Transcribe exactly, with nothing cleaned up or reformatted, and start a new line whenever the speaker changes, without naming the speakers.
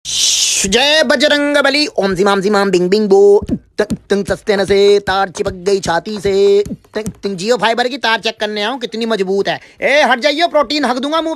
जय बजरंग बली। ओम जिमाम जिमाम बिंग बिंग बो। तुम सस्ते न से तार चिपक गई छाती से। तुम जियो फाइबर की तार चेक करने आओ कितनी मजबूत है। ए हट जाइयो, प्रोटीन हक दूंगा मुंह